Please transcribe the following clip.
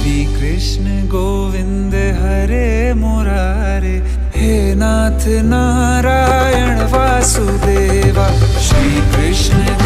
श्री कृष्ण गोविंद हरे मुरारे, हे नाथ नारायण वासुदेवा। श्री कृष्ण